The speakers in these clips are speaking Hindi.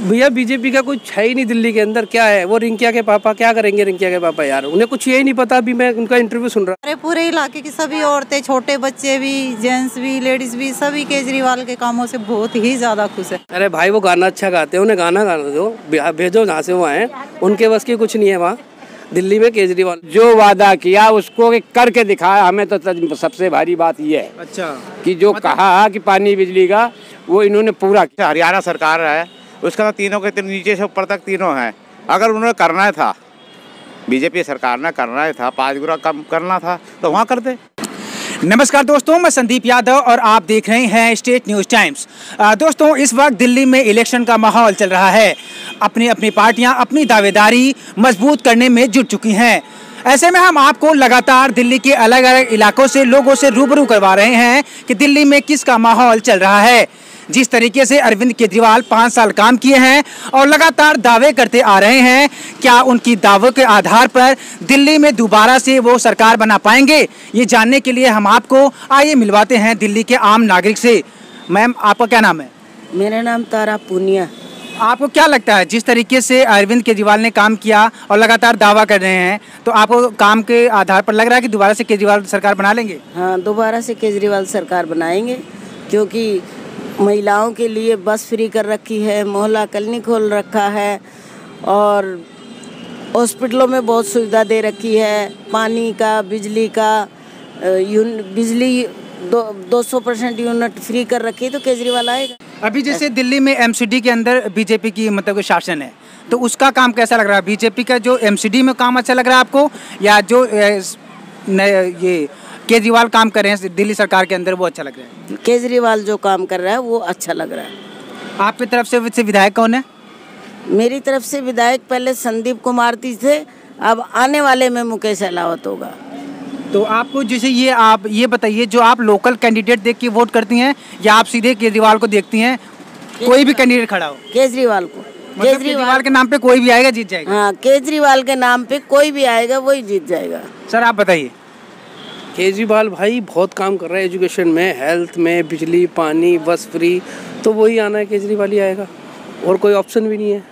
भैया बीजेपी का कुछ है ही नहीं दिल्ली के अंदर। क्या है वो रिंकिया के पापा, क्या करेंगे रिंकिया के पापा यार, उन्हें कुछ यही नहीं पता। अभी मैं उनका इंटरव्यू सुन रहा। अरे पूरे इलाके की सभी औरतें, छोटे बच्चे भी, जेंट्स भी, लेडीज भी, सभी केजरीवाल के कामों से बहुत ही ज्यादा खुश है। अरे भाई वो गाना अच्छा गाते हैं, उन्हें गाना गाना दो, भेजो जहाँ से वो आए। उनके बस की कुछ नहीं है वहाँ दिल्ली में। केजरीवाल जो वादा किया उसको करके दिखाया। हमें तो सबसे भारी बात ये है अच्छा कि जो कहा कि पानी बिजली का वो इन्होंने पूरा किया। हरियाणा सरकार है उसका तो तीनों के नीचे से ऊपर तक तीनों हैं। अगर उन्होंने करना था, बीजेपी सरकार ने करना था, 5 गुना कम करना था तो वहाँ कर दे। नमस्कार दोस्तों, मैं संदीप यादव और आप देख रहे हैं स्टेट न्यूज़ टाइम्स। दोस्तों, इस वक्त दिल्ली में इलेक्शन का माहौल चल रहा है। अपनी अपनी पार्टियां अपनी दावेदारी मजबूत करने में जुट चुकी हैं। ऐसे में हम आपको लगातार दिल्ली के अलग अलग इलाकों से लोगों से रूबरू करवा रहे हैं कि दिल्ली में किसका माहौल चल रहा है। जिस तरीके से अरविंद केजरीवाल 5 साल काम किए हैं और लगातार दावे करते आ रहे हैं, क्या उनकी दावों के आधार पर दिल्ली में दोबारा से वो सरकार बना पाएंगे? ये जानने के लिए हम आपको आइए मिलवाते हैं दिल्ली के आम नागरिक से। मैम, आपका क्या नाम है? मेरा नाम तारा पूनिया। आपको क्या लगता है, जिस तरीके से अरविंद केजरीवाल ने काम किया और लगातार दावा कर रहे हैं, तो आपको काम के आधार पर लग रहा है कि दोबारा से केजरीवाल सरकार बना लेंगे? हाँ, दोबारा से केजरीवाल सरकार बनाएंगे, क्योंकि महिलाओं के लिए बस फ्री कर रखी है, मोहल्ला क्लिनिक खोल रखा है और हॉस्पिटलों में बहुत सुविधा दे रखी है। पानी का, बिजली का, बिजली 200% यूनिट फ्री कर रखी है, तो केजरीवाल आएगा। अभी जैसे दिल्ली में एमसीडी के अंदर बीजेपी की मतलब शासन है, तो उसका काम कैसा लग रहा है? बीजेपी का जो एमसीडी में काम अच्छा लग रहा है आपको, या जो ये केजरीवाल काम कर रहे हैं दिल्ली सरकार के अंदर वो अच्छा लग रहा है? केजरीवाल जो काम कर रहा है वो अच्छा लग रहा है। आपकी तरफ से विधायक कौन है? मेरी तरफ से विधायक पहले संदीप कुमार थे, अब आने वाले में मुकेश अहलावत होगा। तो आपको जैसे आप ये बताइए, जो आप लोकल कैंडिडेट देख के वोट करती हैं या आप सीधे केजरीवाल को देखती हैं? कोई भी कैंडिडेट खड़ा हो, केजरीवाल को। मतलब केजरीवाल के नाम पे कोई भी आएगा जीत जाएगा? हाँ, केजरीवाल के नाम पे कोई भी आएगा वही जीत जाएगा। सर आप बताइए। केजरीवाल भाई बहुत काम कर रहा है एजुकेशन में, हेल्थ में, बिजली, पानी, बस फ्री, तो वही आना है, केजरीवाल ही आएगा, और कोई ऑप्शन भी नहीं है।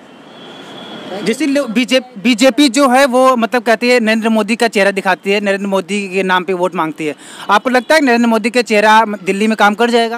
जैसे बीजेपी जो है वो मतलब कहती है नरेंद्र मोदी का चेहरा दिखाती है, नरेंद्र मोदी के नाम पे वोट मांगती है। आपको लगता है कि नरेंद्र मोदी का चेहरा दिल्ली में काम कर जाएगा?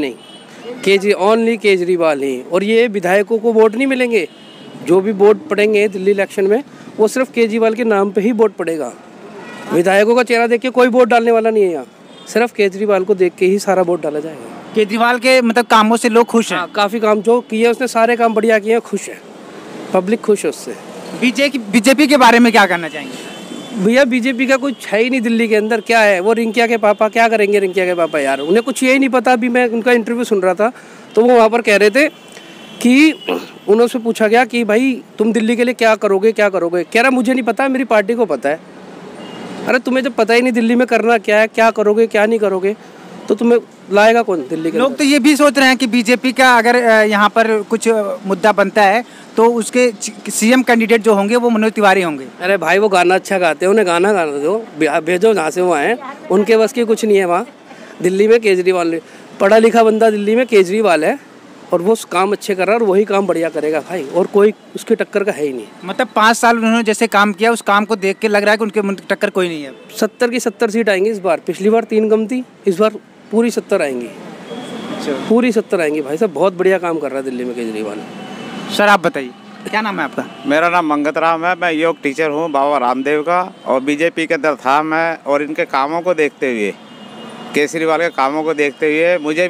नहीं, ओनली केजरीवाल ही। और ये विधायकों को वोट नहीं मिलेंगे, जो भी वोट पड़ेंगे दिल्ली इलेक्शन में वो सिर्फ केजरीवाल के नाम पे ही वोट पड़ेगा। विधायकों का चेहरा देख के कोई वोट डालने वाला नहीं है यहाँ, सिर्फ केजरीवाल को देख के ही सारा वोट डाला जाएगा। केजरीवाल के मतलब कामों से लोग खुश हैं? काफ़ी काम जो किए उसने, सारे काम बढ़िया किए हैं, खुश है पब्लिक, खुश है उससे। बीजेपी के बारे में क्या करना चाहेंगे? भैया बीजेपी का कुछ है ही नहीं दिल्ली के अंदर। क्या है वो रिंकिया के पापा, क्या करेंगे रिंकिया के पापा यार, उन्हें कुछ यही नहीं पता। अभी मैं उनका इंटरव्यू सुन रहा था, तो वो वहाँ पर कह रहे थे कि उनसे पूछा गया कि भाई तुम दिल्ली के लिए क्या करोगे, क्या करोगे? कह रहा मुझे नहीं पता, मेरी पार्टी को पता है। अरे तुम्हें जब पता ही नहीं दिल्ली में करना क्या है, क्या करोगे क्या नहीं करोगे, तो तुम्हें लाएगा कौन दिल्ली के? लोग तो ये भी सोच रहे हैं कि बीजेपी का अगर यहाँ पर कुछ मुद्दा बनता है तो उसके सीएम कैंडिडेट जो होंगे वो मनोज तिवारी होंगे। अरे भाई वो गाना अच्छा गाते हैं, उन्हें गाना गाना दो, भेजो जहाँ से वो आए। उनके बस की कुछ नहीं है वहाँ दिल्ली में। केजरीवाल पढ़ा लिखा बंदा दिल्ली में केजरीवाल है, और वो काम अच्छे कर रहा है और वही काम बढ़िया करेगा भाई, और कोई उसकी टक्कर का है ही नहीं। मतलब 5 साल उन्होंने जैसे काम किया, उस काम को देख के लग रहा है कि उनके टक्कर कोई नहीं है। 70 की 70 सीट आएंगी इस बार। पिछली बार 3 कम थी, इस बार पूरी 70 आएंगी। अच्छा, पूरी 70 आएंगी भाई साहब, बहुत बढ़िया काम कर रहा है दिल्ली में केजरीवाल। सर आप बताइए, क्या नाम है आपका? मेरा नाम मंगत राम है, मैं योग टीचर हूँ बाबा रामदेव का, और बीजेपी के अंदर था मैं। और इनके कामों को देखते हुए, केजरीवाल के कामों को देखते हुए मुझे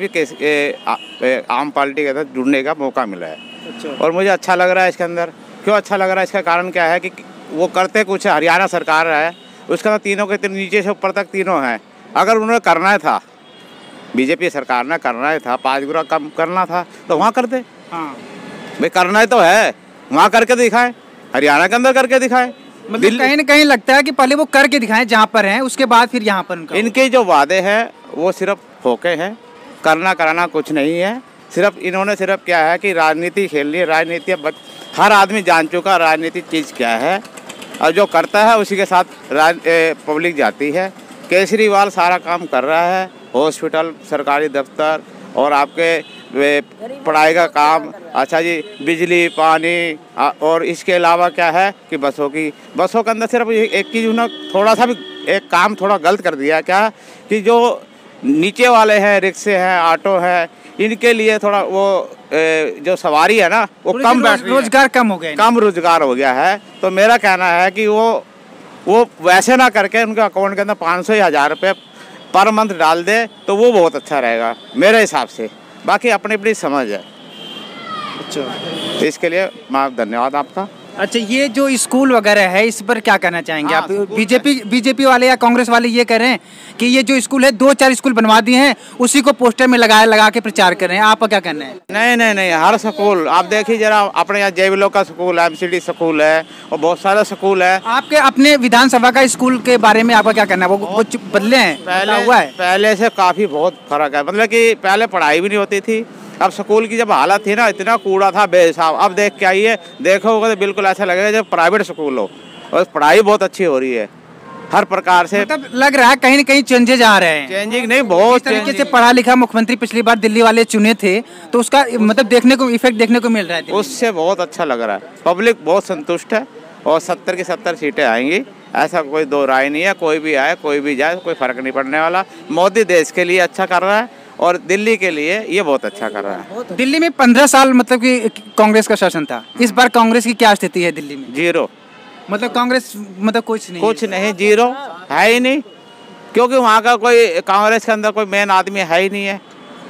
भी आम पार्टी के साथ जुड़ने का मौका मिला है। अच्छा। और मुझे अच्छा लग रहा है इसके अंदर। क्यों अच्छा लग रहा है? इसका कारण क्या है कि वो करते कुछ है, हरियाणा सरकार है उसका तो तीनों के नीचे से ऊपर तक तीनों हैं। अगर उन्होंने करना था, बीजेपी सरकार ने करना था, 5 गुना कम करना था तो वहाँ कर दे। हाँ भाई, करना तो है, वहाँ करके दिखाएं, हरियाणा के अंदर करके दिखाएं। मतलब कहीं न कहीं लगता है कि पहले वो करके दिखाएं जहाँ पर हैं, उसके बाद फिर यहाँ पर उनका। इनके जो वादे हैं वो सिर्फ फोके हैं, करना कराना कुछ नहीं है। सिर्फ इन्होंने सिर्फ क्या है कि राजनीति खेल ली। राजनीति हर आदमी जान चुका राजनीति चीज़ क्या है, और जो करता है उसी के साथ पब्लिक जाती है। केजरीवाल सारा काम कर रहा है, हॉस्पिटल, सरकारी दफ्तर और आपके पढ़ाई का काम, अच्छा जी बिजली पानी, और इसके अलावा क्या है कि बसों के अंदर सिर्फ एक चीज़ उन्होंने थोड़ा सा भी एक काम थोड़ा गलत कर दिया, क्या कि जो नीचे वाले हैं, रिक्शे हैं, ऑटो है, इनके लिए थोड़ा वो जो सवारी है ना वो कम बैठ रही है, रोजगार कम हो गया, कम रोजगार हो गया है। तो मेरा कहना है कि वो वैसे ना करके उनके अकाउंट के अंदर 500 या 1000 रुपये पर मंथ डाल दे तो वो बहुत अच्छा रहेगा मेरे हिसाब से। बाकी अपनी अपनी समझ है। अच्छा, तो इसके लिए मैं धन्यवाद आपका। अच्छा, ये जो स्कूल वगैरह है इस पर क्या कहना चाहेंगे आप? बीजेपी वाले या कांग्रेस वाले ये कह रहे हैं कि ये जो स्कूल है 2-4 स्कूल बनवा दिए हैं, उसी को पोस्टर में लगा के प्रचार कर रहे हैं, आपका क्या कहना है? नहीं, हर स्कूल आप देखिए जरा, अपने यहाँ जेबीलो का स्कूल है, MCD स्कूल है और बहुत सारे स्कूल है। आपके अपने विधानसभा का स्कूल के बारे में आपका क्या कहना है? वो बदले हैं, पहले से काफी बहुत फर्क है। मतलब कि पहले पढ़ाई भी नहीं होती थी, अब स्कूल की जब हालत थी ना, इतना कूड़ा था बेहिसाब। अब देख के आइए, देखोगे तो बिल्कुल ऐसा लगेगा जब प्राइवेट स्कूल हो, और पढ़ाई बहुत अच्छी हो रही है हर प्रकार से। मतलब लग रहा है कहीं न कहीं चेंजेज आ रहे हैं। चेंजिंग नहीं, बहुत तरीके से पढ़ा लिखा मुख्यमंत्री पिछली बार दिल्ली वाले चुने थे, तो उसका मतलब इफेक्ट देखने को मिल रहा है। उससे बहुत अच्छा लग रहा है, पब्लिक बहुत संतुष्ट है और 70 की 70 सीटें आएंगी, ऐसा कोई दो राय नहीं है। कोई भी आए कोई भी जाए, कोई फर्क नहीं पड़ने वाला। मोदी देश के लिए अच्छा कर रहा है और दिल्ली के लिए ये बहुत अच्छा कर रहा है। दिल्ली में 15 साल मतलब कि कांग्रेस का शासन था, इस बार कांग्रेस की क्या स्थिति है दिल्ली में? 0। मतलब कांग्रेस मतलब कुछ नहीं 0 है ही नहीं, क्योंकि वहाँ का कोई कांग्रेस के अंदर कोई मेन आदमी है ही नहीं है।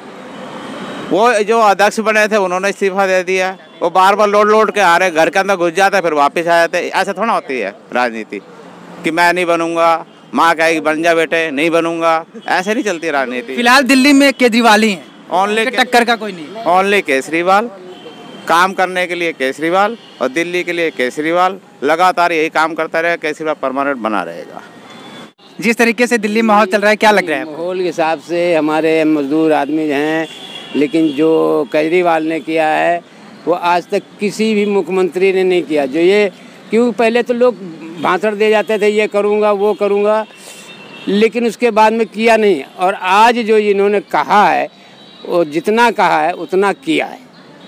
वो जो अध्यक्ष बने थे उन्होंने इस्तीफा दे दिया, वो बार बार लौट के आ रहे, घर के अंदर घुस जाते फिर वापस आ जाते। ऐसा थोड़ा होती है राजनीति कि मैं नहीं बनूंगा, माँ कहेगी बन जा बेटे, नहीं बनूंगा, ऐसे नहीं चलती राजनीति। फिलहाल दिल्ली में केजरीवाल ही है, ओनली टक्कर का कोई नहीं। ओनली केजरीवाल, काम करने के लिए केजरीवाल और दिल्ली के लिए केजरीवाल, लगातार यही काम करता रहेगा, केजरीवाल परमानेंट बना रहेगा। जिस तरीके से दिल्ली माहौल चल रहा है, क्या लग रहा है? माहौल के हिसाब से हमारे मजदूर आदमी हैं, लेकिन जो केजरीवाल ने किया है वो आज तक किसी भी मुख्यमंत्री ने नहीं किया। जो ये क्योंकि पहले तो लोग भाषण दे जाते थे, ये करूँगा वो करूँगा, लेकिन उसके बाद में किया नहीं। और आज जो इन्होंने कहा है वो जितना कहा है उतना किया है।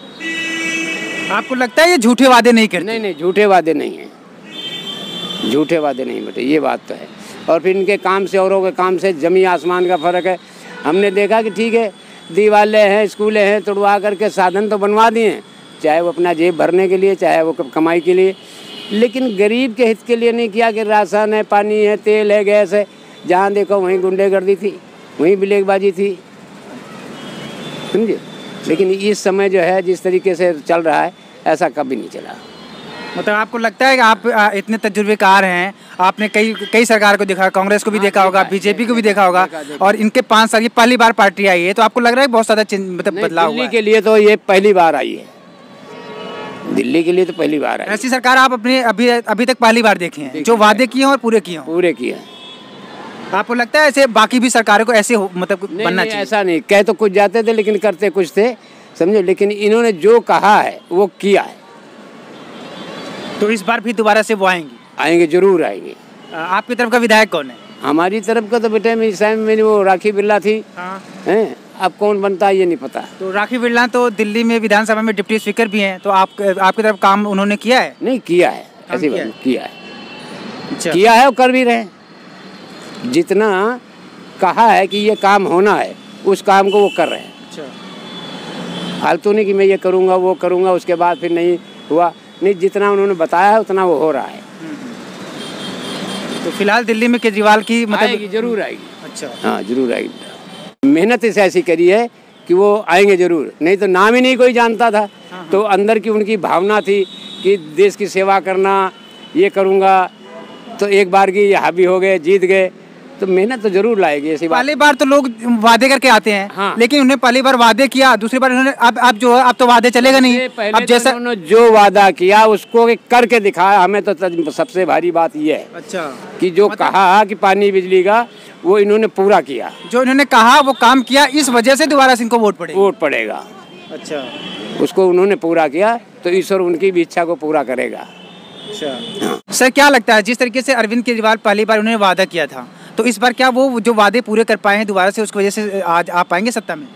आपको लगता है ये झूठे वादे नहीं करते? नहीं, झूठे वादे नहीं हैं, झूठे वादे नहीं बेटे, ये बात तो है। और फिर इनके काम से औरों के काम से जमीन आसमान का फ़र्क है। हमने देखा कि ठीक है, दीवारें हैं, स्कूलें हैं, तोड़वा करके साधन तो बनवा दिए, चाहे वो अपना जेब भरने के लिए, चाहे वो कमाई के लिए, लेकिन गरीब के हित के लिए नहीं किया। कि राशन है, पानी है, तेल है, गैस है, जहाँ देखो वहीं गुंडेगर्दी थी, वहीं ब्लेकबाजी थी, समझे। लेकिन इस समय जो है जिस तरीके से चल रहा है ऐसा कभी नहीं चला। मतलब आपको लगता है कि आप इतने तजुर्बेकार हैं, आपने कई सरकार को देखा, कांग्रेस को भी देखा होगा, बीजेपी को भी देखा होगा, और इनके 5 साल ये पहली बार पार्टी आई है, तो आपको लग रहा है बहुत ज़्यादा मतलब बदलाव हुआ है? दिल्ली के लिए तो ये पहली बार आई है, दिल्ली के लिए तो पहली बार आई। ऐसी सरकार आप अपने अभी तक पहली बार देखे हैं जो वादे किए हैं और पूरे किए हैं? पूरे किए हैं। आपको लगता है ऐसे बाकी भी सरकारों को ऐसे मतलब बनना चाहिए? ऐसा नहीं, कह तो कुछ जाते थे लेकिन करते कुछ थे, समझे। लेकिन इन्होंने जो कहा है वो किया है। तो इस बार भी दोबारा से वो आएंगे, जरूर आएंगे। आपकी तरफ का विधायक कौन है? हमारी तरफ का तो बेटे इस टाइम में वो राखी बिरला थी। हैं, अब कौन बनता है ये नहीं पता। तो राखी बिरला तो दिल्ली में विधानसभा में डिप्टी स्पीकर भी हैं, तो आपकी तरफ काम उन्होंने किया है? नहीं किया है, ऐसी बात किया है, अच्छा। किया है और कर भी रहे। जितना कहा है कि ये काम होना है उस काम को वो कर रहे हैं। अच्छा। फालतू नहीं कि मैं ये करूँगा वो करूँगा उसके बाद फिर नहीं हुआ, नहीं, जितना उन्होंने बताया है उतना वो हो रहा है। तो फिलहाल दिल्ली में केजरीवाल की मतलब आएगी, जरूर आएगी। अच्छा, हाँ जरूर आएगी। मेहनत इसे ऐसी करी है कि वो आएंगे जरूर, नहीं तो नाम ही नहीं कोई जानता था। तो अंदर की उनकी भावना थी कि देश की सेवा करना, ये करूँगा, तो एक बार की ये हावी हो गए, जीत गए, तो मेहनत तो जरूर लाएगी ऐसी बात। पहली बार तो लोग वादे करके आते हैं। हाँ। लेकिन उन्हें पहली बार वादे किया, दूसरी बार उन्होंने अब जो है अब तो वादे चलेगा नहीं। अब जैसा उन्होंने जो वादा किया उसको करके दिखाया, हमें तो सबसे भारी बात ये है। अच्छा, कि जो कहा कि पानी बिजली का वो इन्होंने पूरा किया, जो इन्होंने कहा वो काम किया, इस वजह से दोबारा से इनको वोट पड़ेगा। अच्छा, उसको उन्होंने पूरा किया तो ईश्वर उनकी भी इच्छा को पूरा करेगा। अच्छा। सर क्या लगता है, जिस तरीके से अरविंद केजरीवाल पहली बार उन्होंने वादा किया था, तो इस बार क्या वो जो वादे पूरे कर पाए हैं दोबारा से, उसकी वजह से आज आ पाएंगे सत्ता में?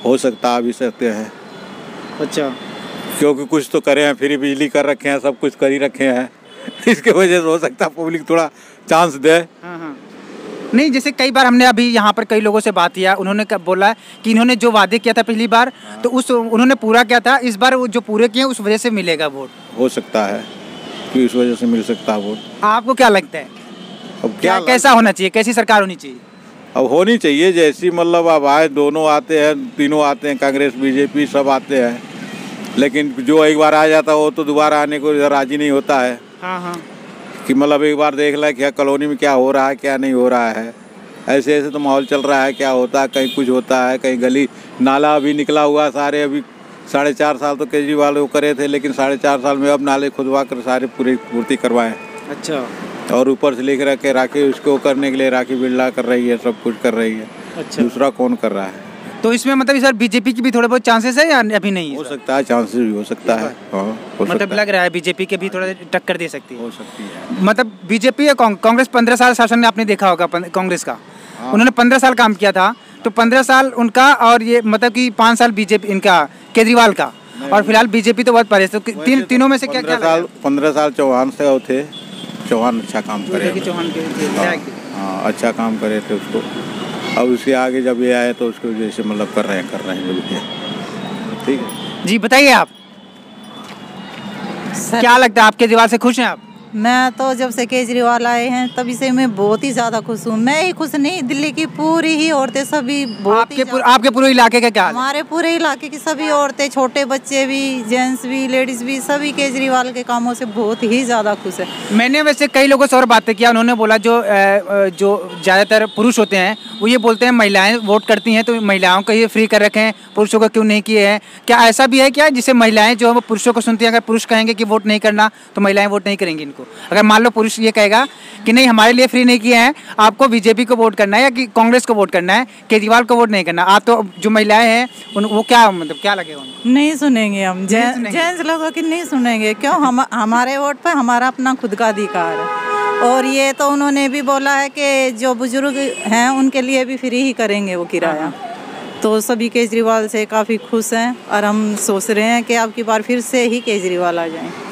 हो सकता भी सकते हैं। अच्छा, क्योंकि कुछ तो करे हैं, फ्री बिजली कर रखे हैं, सब कुछ कर ही रखे हैं। इसके वजह से हो सकता है पब्लिक थोड़ा चांस दे। हाँ हाँ। नहीं, जैसे कई बार हमने अभी यहाँ पर कई लोगों से बात किया, उन्होंने बोला कि इन्होंने जो वादे किया था पिछली बार तो उन्होंने पूरा किया था, इस बार वो जो पूरे किए उस वजह से मिलेगा वोट। हो सकता है कि इस वजह से मिल सकता है वोट। आपको क्या लगता है, अब कैसा होना चाहिए, कैसी सरकार होनी चाहिए? अब होनी चाहिए जैसी, मतलब अब आए, दोनों आते हैं, तीनों आते हैं, कांग्रेस बीजेपी सब आते हैं, लेकिन जो एक बार आ जाता है वो तो दोबारा आने को राजी नहीं होता है। हाँ हाँ। कि मतलब एक बार देख ले क्या कॉलोनी में क्या हो रहा है, क्या नहीं हो रहा है। ऐसे ऐसे तो माहौल चल रहा है, क्या होता है, कहीं कुछ होता है, कहीं गली नाला अभी निकला हुआ सारे, अभी 4.5 साल तो केजरीवाल वो करे थे, लेकिन 4.5 साल में अब नाले खुदवा कर सारे पूरी पूर्ति करवाएं। अच्छा। और ऊपर से लिख रखे राखी, उसको करने के लिए राखी बिरला कर रही है, सब कुछ कर रही है। अच्छा। दूसरा कौन कर रहा है? तो इसमें मतलब सर बीजेपी की भी थोड़े बहुत चांसेस है या अभी नहीं? हो सकता है, चांसेस भी हो सकता है। हाँ, मतलब लग रहा है बीजेपी के भी थोड़ा टक्कर दे सकती है। हो सकती है। मतलब बीजेपी या कांग्रेस 15 साल शासन में आपने देखा होगा कांग्रेस का, उन्होंने 15 साल काम किया था, तो 15 साल उनका और ये मतलब कि 5 साल बीजेपी इनका केजरीवाल का, और फिलहाल बीजेपी तो बहुत परे। तो तीनों में से क्या 15 साल चौहान से थे, चौहान अच्छा काम करे, चौहान के हाँ अच्छा काम करे थे उसको। अब उसके आगे जब ये आए तो उसको जैसे मतलब कर रहे हैं बिल्कुल। ठीक है जी, बताइए आप क्या लगता है, आप केजरीवाल से खुश हैं आप? मैं तो जब से केजरीवाल आए हैं तभी से मैं बहुत ही ज़्यादा खुश हूँ। मैं ही खुश नहीं, दिल्ली की पूरी ही औरतें सभी बहुत आपके पूरे इलाके का क्या हाल है? हमारे पूरे इलाके की सभी औरतें, छोटे बच्चे भी, जेंट्स भी, लेडीज़ भी, सभी केजरीवाल के कामों से बहुत ही ज़्यादा खुश है। मैंने वैसे कई लोगों से और बातें किया, उन्होंने बोला जो ज़्यादातर पुरुष होते हैं वो ये बोलते हैं महिलाएं वोट करती हैं तो महिलाओं को ये फ्री कर रखे हैं, पुरुषों को क्यों नहीं किए हैं? क्या ऐसा भी है क्या जिससे महिलाएं जो है वो पुरुषों को सुनती हैं, अगर पुरुष कहेंगे कि वोट नहीं करना तो महिलाएं वोट नहीं करेंगी इनको? अगर मान लो पुरुष ये कहेगा कि नहीं हमारे लिए फ्री नहीं किए हैं, आपको बीजेपी को वोट करना है या कि कांग्रेस को वोट करना है, केजरीवाल को वोट नहीं करना, आप तो जो महिलाएं हैं वो क्या मतलब क्या लगेगा उनको? नहीं सुनेंगे हम, जेंट्स लोगों की नहीं सुनेंगे। क्यों? हमारे वोट पर हमारा अपना खुद का अधिकार है। और ये तो उन्होंने भी बोला है कि जो बुजुर्ग हैं उनके लिए भी फ्री ही करेंगे वो किराया। तो सभी केजरीवाल से काफ़ी खुश हैं और हम सोच रहे हैं कि अब की बार फिर से ही केजरीवाल आ जाएं।